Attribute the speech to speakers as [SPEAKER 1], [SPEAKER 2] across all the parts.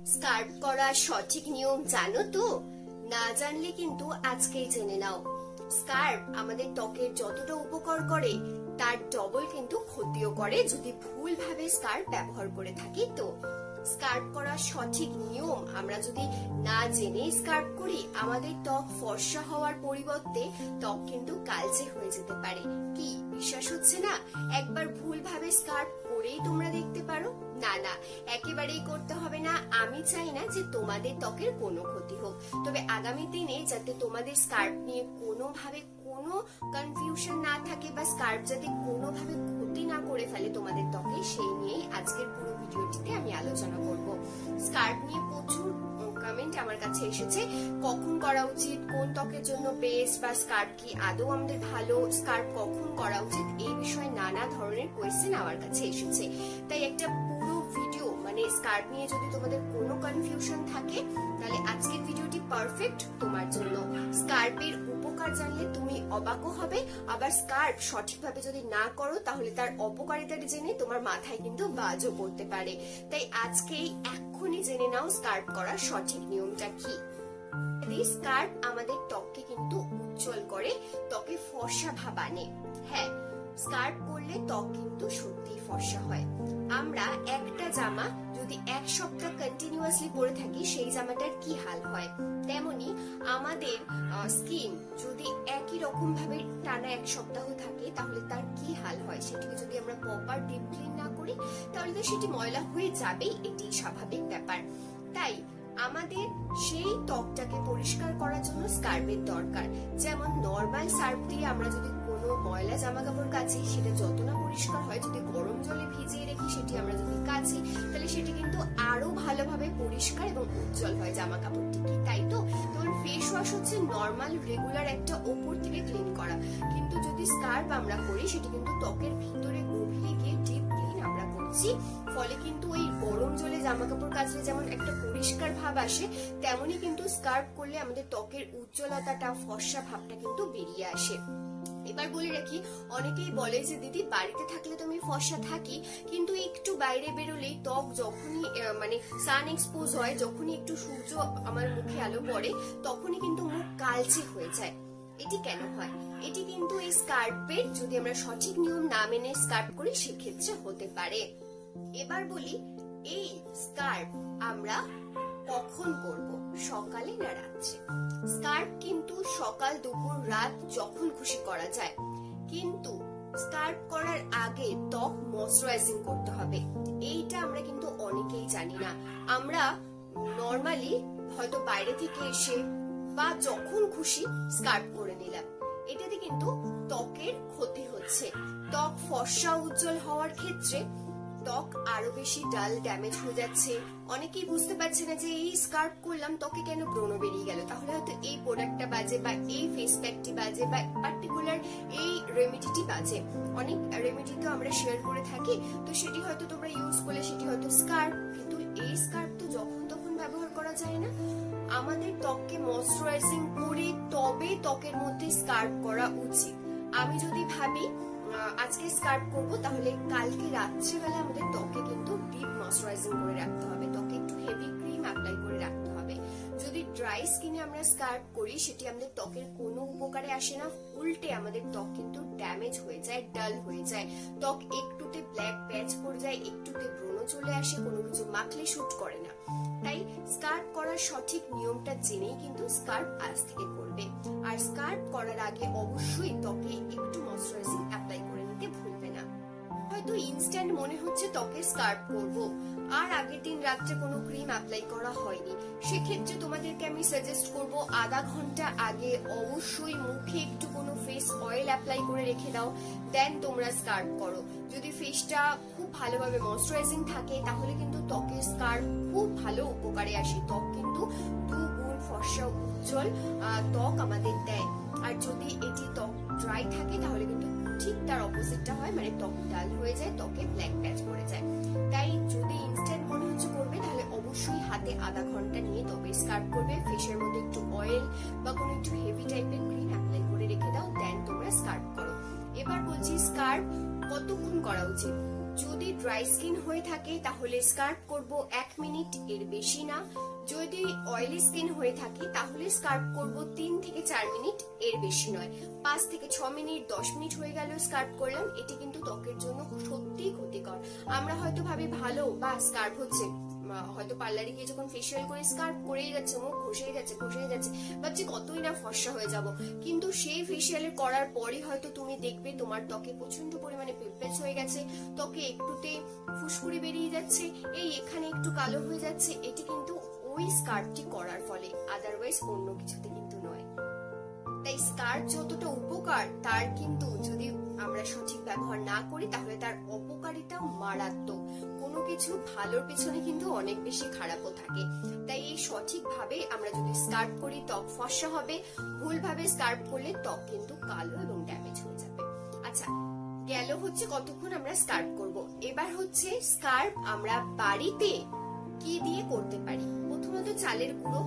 [SPEAKER 1] Scarf করা সঠিক নিয়ম জানো তো? না জানলে কিন্তু আজকেই জেনে নাও। স্কার্ফ আমাদের ত্বকের যতটা উপকার করে তার ডবল কিন্তু ক্ষতিও করে যদি ভুলভাবে স্কার্ফ ব্যবহার করে থাকি। তো স্কার্ফ করার সঠিক নিয়ম আমরা যদি না জেনে স্কার্ফ করি, আমাদের ত্বক ফর্সা হওয়ার পরিবর্তে ত্বক কিন্তু কালচে হয়ে যেতে পারে। কি বিশ্বাস হচ্ছে না? একবার ভুলভাবে স্কার্ফ করেই তোমরা দেখতে পারো। না না, একেবারেই করতে হবে না। আমি চাই না যে তোমাদের ত্বকের কোনো ক্ষতি হোক, তবে আগামী দিনে যাতে তোমাদের স্কার্ফ নিয়ে কোনোভাবে কোনো কনফিউশন না থাকে বা স্কার্ফ যাতে কোনোভাবে ক্ষতি না করে ফেলে তোমাদের ত্বকে, সেই নিয়েই আজকের পুরো ভিডিওটিতে আমি আলোচনা করব। স্কার্ফ নিয়ে প্রচুর কমেন্ট আমার কাছে এসেছে, কখন করা উচিত, কোন ত্বকের জন্য বেস্ট, বা স্কার্ফ কি আদৌ আমাদের ভালো, স্কার্ফ কখন করা উচিত, এই বিষয়ে নানা ধরনের কোয়েশ্চেন আমার কাছে এসেছে। তাই একটা পুরো ভিডিও মানে স্কার্ফ নিয়ে যদি তোমাদের কোনো কনফিউশন থাকে তাহলে আজকের ভিডিওটি পারফেক্ট তোমার জন্য। স্কার্ফের উপকার জানলে তুমি অবাকও হবে, আবার স্কার্ফ সঠিকভাবে যদি না করো তাহলে তার অপকারিতাটি জেনে তোমার মাথায় কিন্তু বাজও পড়তে পারে। তাই আজকেই এক্ষুনি জেনে নাও স্কার্ফ করার সঠিক নিয়মটা কি। স্কার্ফ আমাদের ত্বককে কিন্তু উজ্জ্বল করে, ত্বকে ফর্সা ভাব আনে। হ্যাঁ, স্কার্ফ পরলে ত্বক কিন্তু সত্যি ফর্সা হয়। আমরা একটা জামা যদি এক সপ্তাহ কন্টিনিউয়াসলি পরে থাকি সেই জামাটার কি হাল হয়, তেমনি আমাদের স্কিন যদি একই রকম ভাবে টানা এক সপ্তাহ থাকে তাহলে তার কি হাল হয়। সেটিকে যদি আমরা প্রপার ডিপ ক্লিন না করি তাহলে তো সেটি ময়লা হয়ে যাবেই, এটি স্বাভাবিক ব্যাপার। তাই আমাদের সেই ত্বকটাকে পরিষ্কার করার জন্য স্কার্ফের দরকার। যেমন নর্মাল সার্ফ দিয়ে আমরা যদি কোনো ময়লা জামা কাপড় কাচি সেটা যত না পরিষ্কার হয়, যদি গরম জলে ভিজিয়ে রেখে সেটি আমরা যদি কাচি তাহলে সেটি কিন্তু আরো ভালোভাবে পরিষ্কার এবং উজ্জ্বল হয় জামা কাপড়টি। কি তাই তো? তোমার ফেস ওয়াশ হচ্ছে নর্মাল রেগুলার একটা ওপর থেকে ক্লিন করা, কিন্তু যদি স্কার্ফ আমরা করি সেটি কিন্তু ত্বকের ভিতরে গভীরে গিয়ে ডিপ ক্লিন আমরা করছি। ফলে কিন্তু ওই গরম জলে জামা কাপড় কাচলে যেমন একটা পরিষ্কার ভাব আসে, তেমনি কিন্তু স্কার্ফ করলে আমাদের ত্বকের উজ্জ্বলতাটা, ফর্সা ভাবটা কিন্তু বেরিয়ে আসে। এবার বলে রাখি, অনেকেই বলে যে দিদি বাড়িতে থাকলে তো আমি ফর্সা থাকি, কিন্তু একটু বাইরে বেরোলেই ত্বক যখনই মানে সান এক্সপোজ হয়, যখনই একটু সূর্য আমার মুখে আলো পড়ে তখনই কিন্তু মুখ কালচে হয়ে যায়। এটি কেন হয়? এটি কিন্তু এই স্কার্ফের যদি আমরা সঠিক নিয়ম না মেনে স্কার্ফ করি সেক্ষেত্রে হতে পারে। এবার বলি, এই স্কার্ফ আমরা কখন করব, সকালে না রাত্রে? স্কার্ফ কিন্তু সকাল, দুপুর, রাত যখন খুশি করা যায়, কিন্তু স্কার্ফ করার আগে ত্বক ময়শ্চারাইজিং করতে হবে। এইটা আমরা কিন্তু অনেকেই জানি না। আমরা নর্মালি হয়তো বাইরে থেকে এসে বা যখন খুশি স্কার্ফ করে নিলাম, এটাতে কিন্তু ত্বকের ক্ষতি হচ্ছে। ত্বক ফর্সা উজ্জ্বল হওয়ার ক্ষেত্রে ত্বক আরো বেশি ডাল, ড্যামেজ হয়ে যাচ্ছে। অনেকেই বুঝতে পারছে না যে এই স্কার্ফ করলাম ত্বকে কেন ব্রণ বেরিয়ে গেল, তাহলে হয়তো এই প্রোডাক্টটা বাজে বা এই ফেস প্যাকটি বাজে বা পার্টিকুলার এই রেমেডিটি বাজে। অনেক রেমেডি তো আমরা শেয়ার করে থাকি, তো সেটি হয়তো তোমরা ইউজ করলে সেটি হয়তো স্কার্ফ, কিন্তু এই স্কার্ফ তো যখন তখন ব্যবহার করা যায় না। আমাদের ত্বককে ময়শ্চারাইজিং করে তবে ত্বকের মধ্যে স্কার্ফ করা উচিত। আমি যদি ভাবি আজকে স্কার্ফ করবো, তাহলে কালকে রাত্রেবেলা আমাদের ত্বকে কিন্তু ডিপ ময়শ্চারাইজিং করে রাখতে হবে, ত্বকে একটু হেভি ক্রিম অ্যাপ্লাই করে রাখতে হবে। যদি ড্রাই স্কিনে আমরা স্কার্ফ করি সেটি আমাদের ত্বকের কোনো উপকারে আসে না, উল্টে আমাদের ত্বক কিন্তু ড্যামেজ হয়ে যায়, ডাল হয়ে যায়, ত্বক একটুতে ব্ল্যাক প্যাচ পড়ে যায়, একটুতে ব্রণ চলে আসে, কোনো কিছু মাখলে শুট করে না। তাই স্কার্ফ করার সঠিক নিয়মটা জেনেই কিন্তু স্কার্ফ আজ থেকে করবে। আর স্কার্ফ করার আগে অবশ্যই ত্বকে একটু ময়শ্চারাইজিং অ্যাপ্লাই করে নিতে ভুলবে না। হয়তো ইনস্ট্যান্ট মনে হচ্ছে ত্বকে স্কার্ফ করব, আর আগের দিন রাত্রে কোনো ক্রিম অ্যাপ্লাই করা হয়নি, সেক্ষেত্রে তোমাদেরকে আমি সাজেস্ট করব আধা ঘন্টা আগে অবশ্যই মুখে একটু কোনো ফেস অয়েল অ্যাপ্লাই করে রেখে দাও, দেন তোমরা স্কার্ফ করো। যদি ফেসটা খুব ভালোভাবে ময়শ্চারাইজিং থাকে তাহলে কিন্তু ত্বকের স্কার্ফ খুব ভালো উপকারে আসে। ত্বক কিন্তু দুগুণ ফর্সা উজ্জ্বল ত্বক আমাদের দেয়। আর যদি এটি ত্বক ড্রাই থাকে তাহলে কিন্তু ঠিক তার অপোজিটটা হয়, মানে ত্বক ডাল হয়ে যায়, ত্বকে ব্ল্যাক প্যাচ পড়ে যায়। তাই যদি ইনস্ট্যান্ট মনে হচ্ছে করবে তাহলে অবশ্যই হাতে আধা ঘন্টা নিয়ে তবে স্কার্ফ করবে, ফেসের মধ্যে একটু অয়েল বা কোনো একটু হেভি টাইপের ক্রিম অ্যাপ্লাই করে রেখে দাও, দেন তোমরা স্কার্ফ করো। এবার বলছি স্কার্ফ কতক্ষণ করা উচিত। যদি ড্রাই স্কিন হয়ে থাকে তাহলে স্কার্প করব 1 মিনিট, এর বেশি না। যদি অয়েলি স্কিন হয়ে থাকে তাহলে স্কার্প করব 3 থেকে 4 মিনিট, এর বেশি নয়। 5 থেকে 6 মিনিট 10 মিনিট হয়ে গেল স্কার্প করলাম, এটি কিন্তু ত্বকের জন্য সত্যিই ক্ষতিকর। আমরা হয়তো ভাবি ভালো বা স্কার্প হচ্ছে, হয়তো পার্লারে গিয়ে যখন ফেসিয়াল করে স্কার্প করেই যাচ্ছে, মুখ ঘষেই যাচ্ছে ভাবছি কতই না ফর্সা হয়ে যাব, কিন্তু সেই ফেসিয়াল করার পরই হয়তো তুমি দেখবে তোমার ত্বকে প্রচন্ড পরিমাণে পিম্পলস হয়ে গেছে, ত্বকে একটুতে ফুসকুড়ি বেরিয়ে যাচ্ছে, এই এখানে একটু কালো হয়ে যাচ্ছে। এটি কিন্তু ওই স্কার্পটি করার ফলে, আদারওয়াইজ অন্য কিছুতে কিন্তু নয়। তাই স্কার্প যতটা উপকার, তার কিন্তু যদি আমরা সঠিক ব্যবহার না করি তাহলে তার অপকারিতাও মারাত্মক। কোনো কিছু ভালোর পেছনে কিন্তু অনেক বেশি খারাপও থাকে। তাই এই সঠিকভাবে আমরা যদি স্কার্প করি ত্বক ফর্সা হবে, ভুলভাবে স্কার্প করলে ত্বক কিন্তু কালো এবং ড্যামেজ হয়ে যাবে। আচ্ছা, গেল হচ্ছে কতক্ষণ আমরা স্কার্প করব। এবার হচ্ছে স্কার্প আমরা বাড়িতে কি দিয়ে করতে পারি। প্রথমত চালের গুঁড়ো,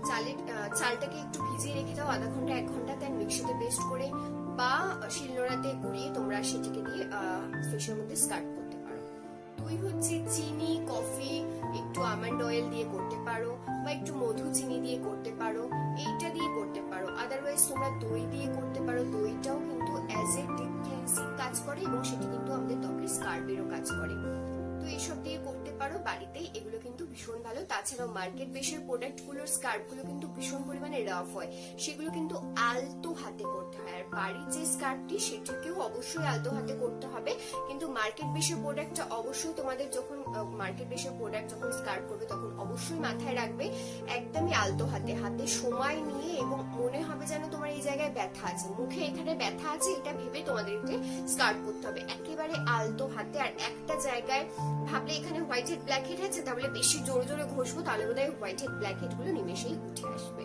[SPEAKER 1] চালটাকে একটু ভিজিয়ে রেখে দাও আধা ঘন্টা 1 ঘন্টা, দেন মিক্সিতে পেস্ট করে বা শিলনোড়াতে গুঁড়িয়ে তোমরা সেটিকে দিয়ে ফেসের মধ্যে স্কার্প করতে পারো। 2 হচ্ছে চিনি, কফি, একটু আমন্ড অয়েল দিয়ে করতে পারো বা একটু মধু চিনি দিয়ে করতে পারো, এইটা দিয়ে করতে পারো। আদারওয়াইজ তোমরা দই দিয়ে করতে পারো, দইটাও কিন্তু অ্যাজ এ ডিপ ক্লিনজিং কাজ করে এবং সেটি কিন্তু আমাদের ত্বকের স্কার্পেরও কাজ করে। তো এইসব দিয়ে করতে পারো বাড়িতেই, এগুলো কিন্তু ভীষণ ভালো। তাছাড়াও মার্কেট বেসের প্রোডাক্ট গুলোর স্কার্প গুলো কিন্তু ভীষণ পরিমাণে রাফ হয়, সেগুলো কিন্তু আলতো হাতে করতে হয়। আর বাড়ির যে স্কার্পটি সেটিকেও অবশ্যই আলতো হাতে করতে হবে, কিন্তু মার্কেট বেসের প্রোডাক্টটা অবশ্যই তোমাদের যখন মার্কেট বেসের প্রোডাক্ট যখন স্কার্প করবে তখন অবশ্যই মাথায় রাখবে একদমই আলতো হাতে, হাতে সময় নিয়ে, এবং মনে হবে যেন তোমার এই জায়গায় ব্যথা আছে, মুখে এখানে ব্যথা আছে, এটা ভেবে তোমাদেরকে স্কার্প করতে হবে একেবারে আলতো হাতে। আর একটা জায়গায় ভাবলে এখানে হোয়াইট হেড ব্ল্যাক হেড আছে, তাহলে বেশি জোরে জোরে ঘষবো তাহলে বোধহয় হোয়াইট হেড ব্ল্যাক হেড গুলো নিমেষেই উঠে আসবে।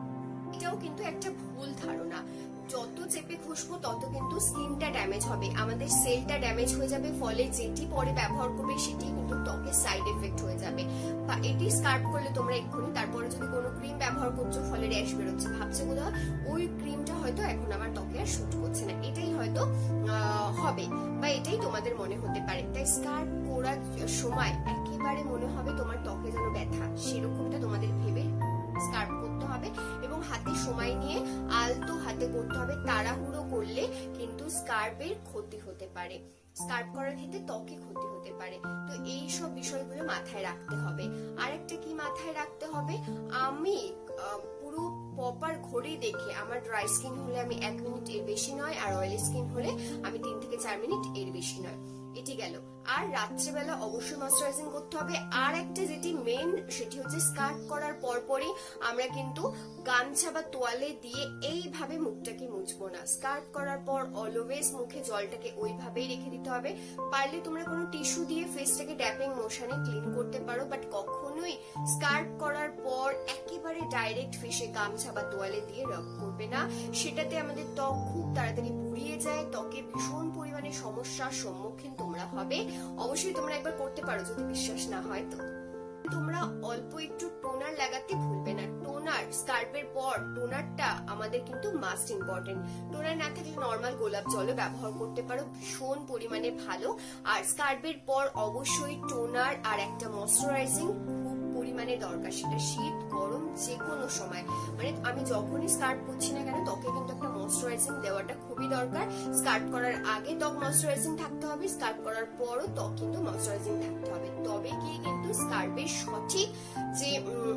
[SPEAKER 1] এটাও কিন্তু একটা ভুল ধারণা, যত চেপে ঘষবো তত কিন্তু স্কিনটা ড্যামেজ হবে, আমাদের সেলটা ড্যামেজ হয়ে যাবে, ফলে যেটি পরে ব্যবহার করবে সেটি কিন্তু ত্বকের সাইড এফেক্ট হয়ে যাবে। বা এটি স্কার্প করলে তোমরা এক্ষুনি, তারপরে যদি কোনো ক্রিম ব্যবহার করছো ফলে র্যাশ বেরোচ্ছে, ভাবছে বোধহয় ওই ক্রিমটা হয়তো এখন আমার ত্বকে আর শুট করছে না, এটাই হয়তো হবে বা এটাই তোমাদের মনে হতে পারে। তাই স্কার্প করার সময় একেবারে মনে হবে তোমার ত্বকে যেন ব্যথা, সেরকমটা তোমাদের ভেবে স্কার্প করতে হবে এবং হাতে সময় নিয়ে আলতো হাতে করতে হবে। তাড়াহুড়ো করলে কিন্তু স্কার্পের ক্ষতি হতে পারে, স্কার্প করার ক্ষেত্রে ত্বকে ক্ষতি হতে পারে। তো এই সব বিষয়গুলো মাথায় রাখতে হবে। আরেকটা কি মাথায় রাখতে হবে, আমি পুরো প্রপার ঘড়ি দেখে, আমার ড্রাই স্কিন হলে আমি 1 মিনিট, এর বেশি নয়, আর অয়েলি স্কিন হলে আমি 3 থেকে 4 মিনিট, এর বেশি নয়। এটি গেল। আর রাত্রেবেলা অবশ্যই ময়শ্চারাইজিং করতে হবে। আর একটা যেটি মেন, সেটি হচ্ছে স্কার্প করার পরপরই আমরা কিন্তু গামছা বা তোয়ালে দিয়ে এইভাবে মুখটাকে মুছবো না। স্কার্প করার পর অলওয়েজ মুখে জলটাকে ওইভাবেই রেখে দিতে হবে। পারলে তোমরা কোনো টিস্যু দিয়ে ফেসটাকে ড্যাপিং মোশনে ক্লিন করতে পারো, বাট কখনোই স্কার্প করার পর একেবারে ডাইরেক্ট ফেসে গামছা বা তোয়ালে দিয়ে রাব করবে না। সেটাতে আমাদের ত্বক খুব তাড়াতাড়ি পুড়িয়ে যায়, ত্বকে ভীষণ পরিমাণে সমস্যার সম্মুখীন তোমরা হবে। অবশ্যই তোমরা একবার করতে পারো, যদি বিশ্বাস না হয় তো। তোমরা অল্প একটু টোনার লাগাতে ভুলবে না। টোনার স্কার্পের পর টোনারটা আমাদের কিন্তু মাস্ট ইম্পর্টেন্ট। টোনার না থাকলে নর্মাল গোলাপ জলও ব্যবহার করতে পারো, ভীষণ পরিমাণে ভালো। আর স্কার্পের পর অবশ্যই টোনার আর একটা ময়শ্চারাইজিং খুব পরিমাণে দরকার, সেটা শীত গরম যে কোনো সময়। মানে আমি যখনই স্কার্প করছি না কেন ত্বকে কিন্তু একটা ময়শ্চারাইজিং দেওয়াটা খুবই দরকার। স্কার্প করার আগে ত্বক ময়শ্চারাইজিং থাকতে হবে, স্কার্প করার পরও ত্বক কিন্তু ময়শ্চারাইজিং থাকতে হবে, তবে গিয়ে কিন্তু স্কার্পের সঠিক যে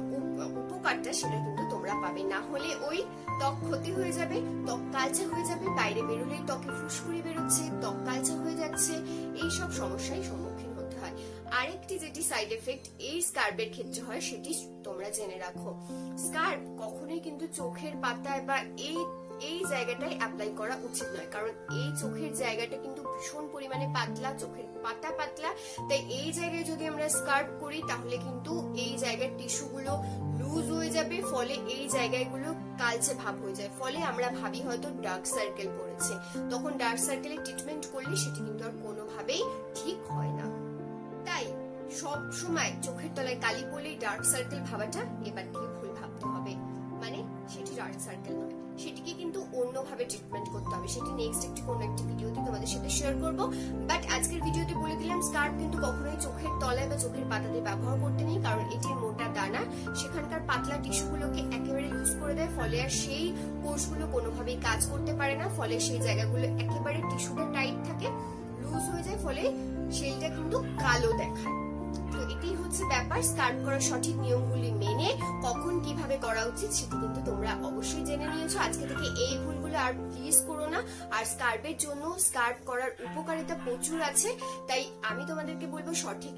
[SPEAKER 1] উপকারটা সেটা কিন্তু তোমরা পাবে। না হলে ওই ত্বক ক্ষতি হয়ে যাবে, ত্বক কালচে হয়ে যাবে, বাইরে বেরোলেই ত্বকে ফুসকুড়ি বেরোচ্ছে, ত্বক কালচে হয়ে যাচ্ছে, এইসব সমস্যায় সম্মুখীন হতে হয়। আরেকটি যেটি সাইড এফেক্ট এই স্কার্পের ক্ষেত্রে হয় সেটি তোমরা জেনে রাখো। স্কার্প কখনোই কিন্তু চোখের পাতায় বা এই জায়গাটায় অ্যাপ্লাই করা উচিত নয়, কারণ এই চোখের জায়গাটা কিন্তু ভীষণ পরিমাণে পাতলা, চোখের পাতা পাতলা। তাই এই জায়গায় যদি আমরা স্কার্প করি তাহলে কিন্তু এই জায়গার টিস্যুগুলো লুজ হয়ে যাবে, ফলে এই জায়গাগুলো কালচে ভাব হয়ে যায়, ফলে আমরা ভাবি হয়তো ডার্ক সার্কেল পড়েছে। তখন ডার্ক সার্কেলের ট্রিটমেন্ট করলে সেটি কিন্তু আর কোনোভাবেই ঠিক হয় না। তাই সব সময় চোখের তলায় কালি পড়লেই ডার্ক সার্কেল ভাবাটা এবার থেকে ভুল ভাবতে হবে, মানে সেটি ডার্ক সার্কেল নয়, সেটিকে কিন্তু অন্যভাবে ট্রিটমেন্ট করতে হবে, সেটি নেক্সট কোনো একটি ভিডিওতে তোমাদের সাথে শেয়ার করবো। বাট আজকের ভিডিওতে বলে দিলাম স্কার্ফ কিন্তু কখনোই চোখের তলায় বা চোখের পাতাতে ব্যবহার করতে নেই, কারণ এটির মোটা দানা সেখানকার পাতলা টিস্যুগুলোকে একেবারে লুজ করে দেয়, ফলে আর সেই কোষগুলো কোনোভাবেই কাজ করতে পারে না, ফলে সেই জায়গাগুলো একেবারে টিস্যুটা টাইট থাকে, লুজ হয়ে যায়, ফলে সেইটা কিন্তু কালো দেখায়। তো এটাই হচ্ছে ব্যাপার। স্কার্ফ করার সঠিক নিয়মগুলি মেনে কখন কিভাবে করা উচিত সেটি কিন্তু তোমরা অবশ্যই জেনে নিয়েছো। আজকে থেকে এই ভুলগুলো আর প্লিজ করো না। আর স্কার্ফের জন্য স্কার্ফ করার উপকারিতা প্রচুর আছে, তাই আমি তোমাদেরকে বলবো সঠিক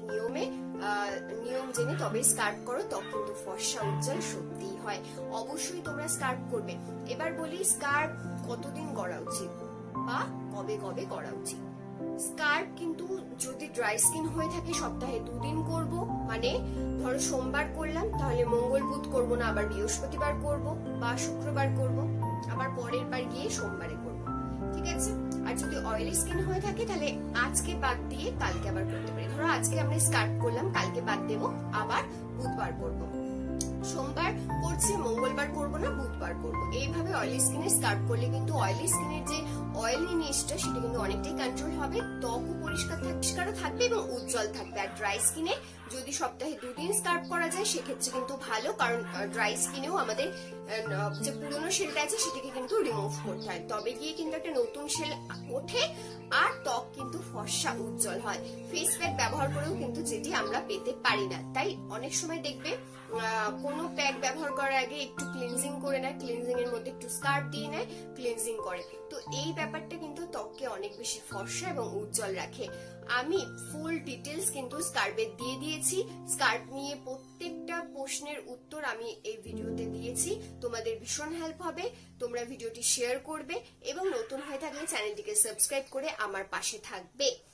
[SPEAKER 1] নিয়ম জেনে তবে স্কার্ফ করো, তখন কিন্তু ফর্সা উজ্জ্বল সত্যিই হয়। অবশ্যই তোমরা স্কার্ফ করবে। এবার বলি স্কার্ফ কতদিন করা উচিত বা কবে কবে করা উচিত। স্কার্ফ কিন্তু যদি ড্রাই স্কিন হয়ে থাকে সপ্তাহে 2 দিন করব, মানে ধরো সোমবার করলাম, তাহলে মঙ্গল বুধ করব না, আবার বৃহস্পতিবার করব বা শুক্রবার করব, আবার পরের বার গিয়ে সোমবারে করব, ঠিক আছে। আর যদি অয়েলি স্কিন হয়ে থাকে তাহলে আজকে বাদ দিয়ে কালকে আবার করতে পারি। ধরো আজকে আমরা স্কার্ফ করলাম, কালকে বাদ দেবো, আবার বুধবার করব, সোমবার করছি, মঙ্গলবার করবো না, বুধবার করবো। এইভাবে অয়েলি স্কিনে স্কার্ফ করলে কিন্তু অয়েলি স্কিনের যে অয়েলিনেসটা সেটা কিন্তু অনেকটাই কন্ট্রোল হবে, ত্বকও পরিষ্কারও থাকবে এবং উজ্জ্বল থাকবে। আর ড্রাই স্কিনে যদি সপ্তাহে 2 দিন স্কার্ফ করা যায় সেক্ষেত্রে কিন্তু ভালো, কারণ ড্রাই স্কিনেও আমাদের যে পুরোনো সেলটা আছে সেটাকে কিন্তু রিমুভ করতে হয়, তবে গিয়ে কিন্তু একটা নতুন সেল ওঠে আর ত্বক কিন্তু ফর্সা উজ্জ্বল হয়। ফেস প্যাক ব্যবহার করেও কিন্তু যেটি আমরা পেতে পারি না। তাই অনেক সময় দেখবে কোনো প্যাক ব্যবহার করার আগে একটু ক্লিনজিং করে নেয়, ক্লিনজিং এর মধ্যে একটু স্কার্ফ দিয়ে নেয়, ক্লিনজিং করে। তো এই ব্যাপারটা কিন্তু ত্বককে অনেক বেশি ফর্সা এবং উজ্জ্বল রাখে। আমি ফুল ডিটেলস কিন্তু স্কার্ফের দিয়ে দিয়েছি। স্কার্ফ নিয়ে প্রত্যেকটা প্রশ্নের উত্তর আমি এই ভিডিওতে দিয়েছি, তোমাদের ভীষণ হেল্প হবে। তোমরা ভিডিওটি শেয়ার করবে এবং নতুন হয়ে থাকলে চ্যানেলটিকে সাবস্ক্রাইব করে আমার পাশে থাকবে।